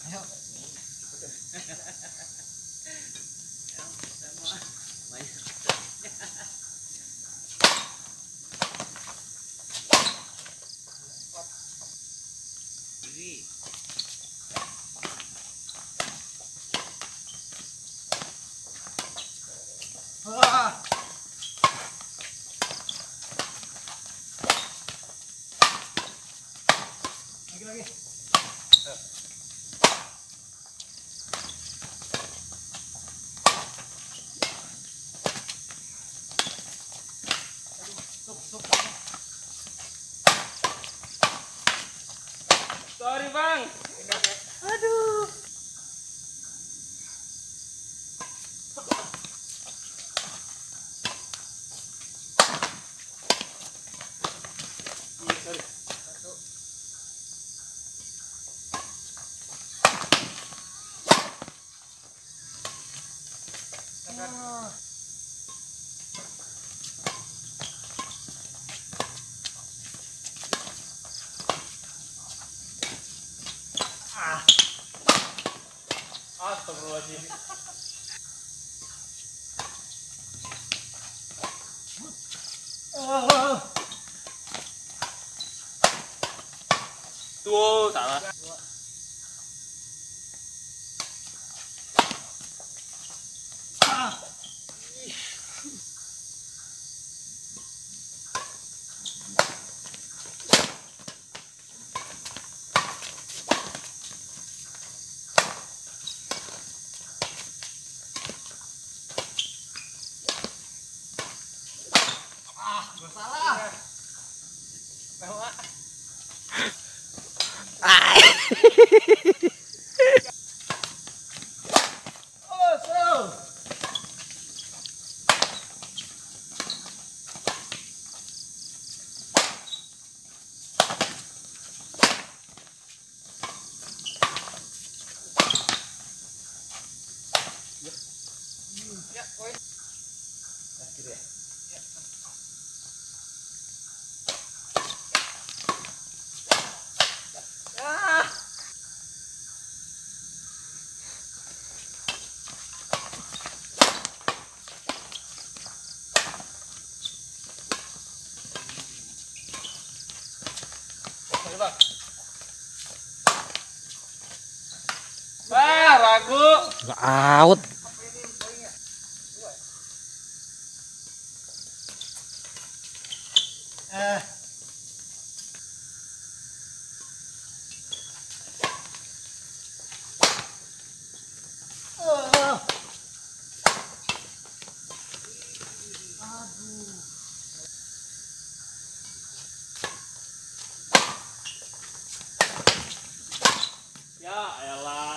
Ayo. Wah. Lagi. Sorry bang. Aduh. Astagfirullahaladzim. Tuh, salah. Gak salah. Bawa. Oh, seru. Ya, poin. Akhir ya. Ah. Sorry, bang. Wah, ragu. Nggak out. Eh. Oh. Aduh. Ya, elah.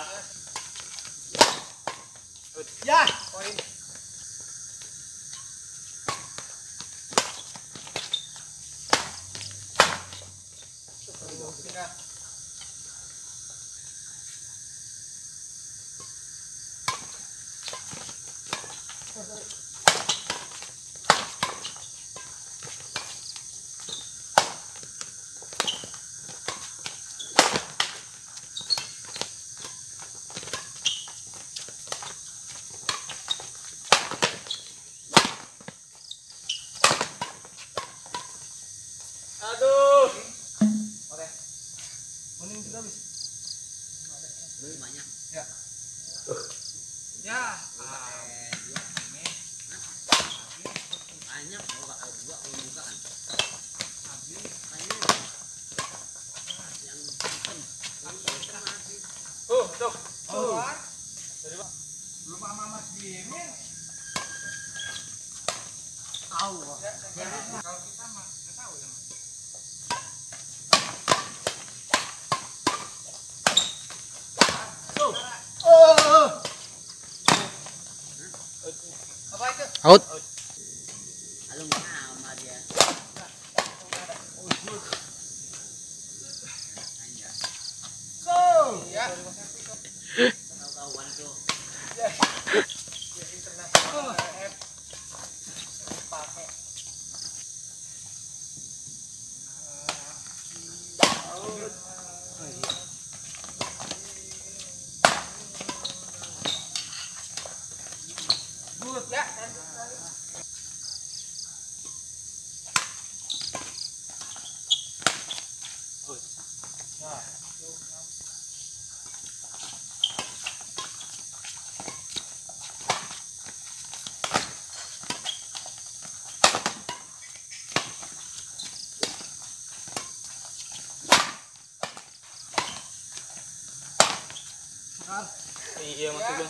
Ya, poin. Pindah. Aduh. Oke. Kuning juga habis. Banyak. Ya. Ya. Banyak kalau bakal dua kalau buka kan. Habis. Banyak. Yang hitam. Masih. Tuh. Oh. Sorry, bang. Belum sama Mas Bimin. Tahu kok. Kalau kita mah nggak tahu ya. Tuh. Oh. Apa itu? Out. Halo sama dia. Anjay. Go. Ya. Tahu-tahuan tuh. Ya. Internasional F. Pakai. Iya masuk bang.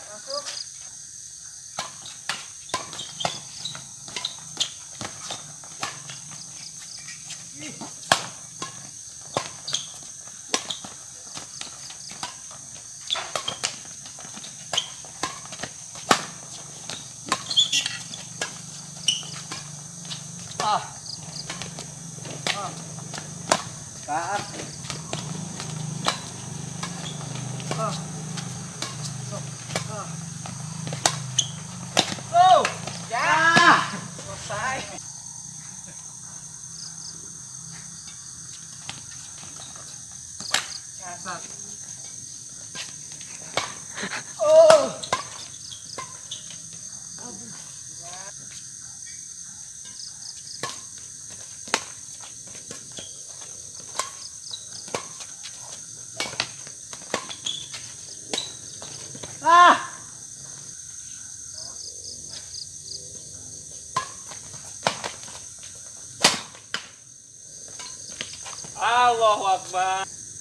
Allahu Akbar.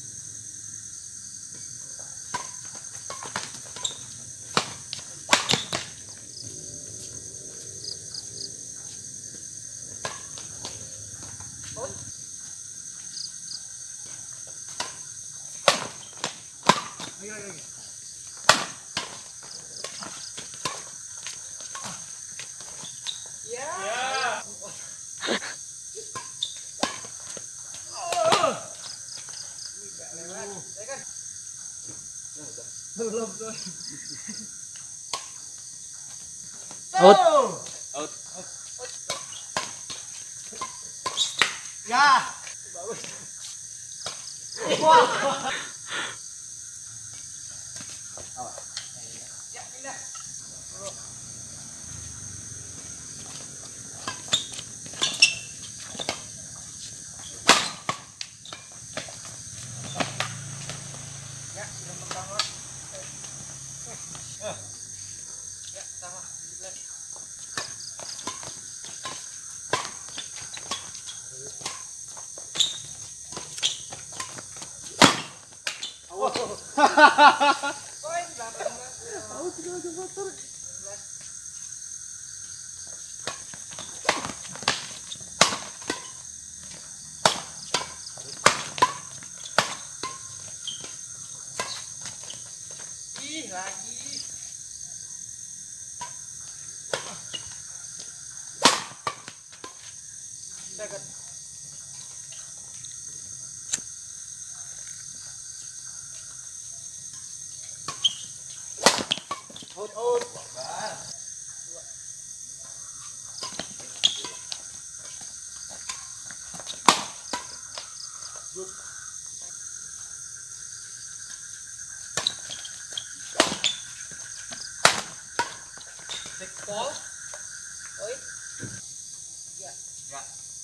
Out. Out. Ya. Ya, pindah. Ya, yang pertama. Ya, sama. Poin 18. Ih, lagi. Dekat. Out. Sekpol. Oi. Ya. Ya.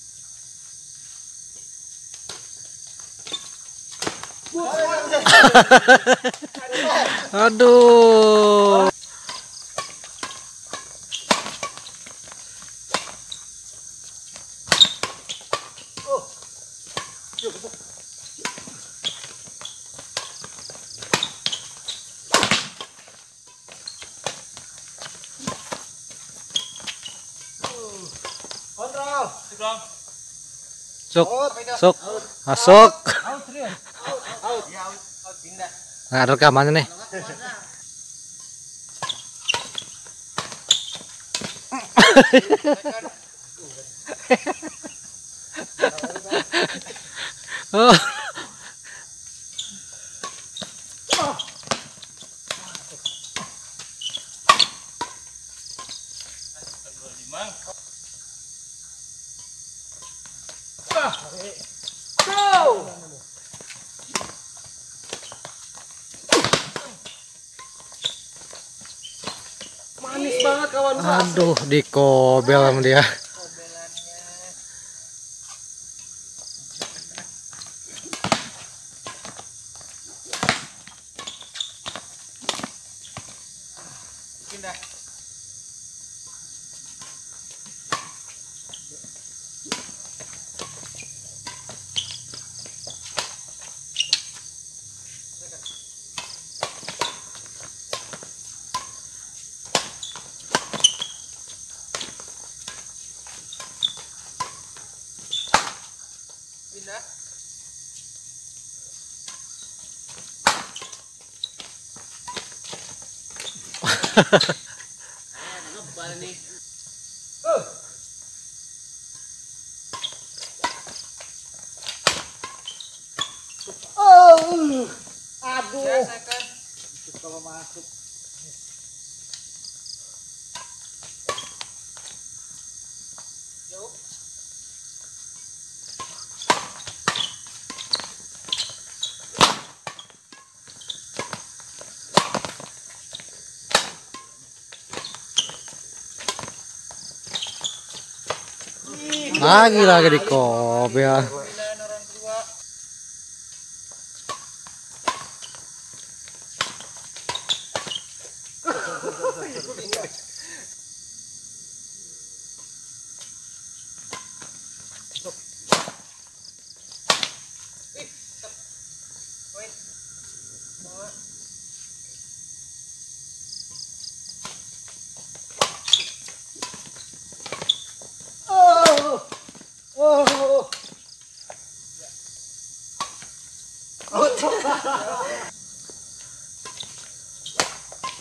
Aduh. Kontrol. Sebelah. Sok. Sok. Masuk. Out, serius. Out. Ya, out pindah. Nah, ada rekamannya nih. Oh. Manis banget kawan gua. Aduh, dikobel sama dia. Kobelannya. pindah. Pindah. Ngebal nih. Ya, second. Kalau masuk Jauh. Lagi di kobel. Pindahan orang tua. Wait. Bawa.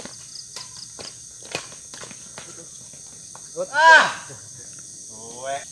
Gue.